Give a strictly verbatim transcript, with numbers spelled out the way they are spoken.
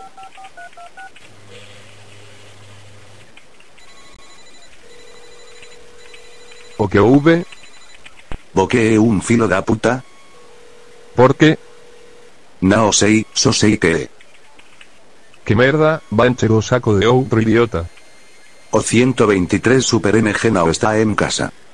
O que houve? Porque é un filo da puta? Por que? Non sei, só sei que é. Que merda, va encher o saco de outro idiota. O ciento veintitrés Super N G non está en casa.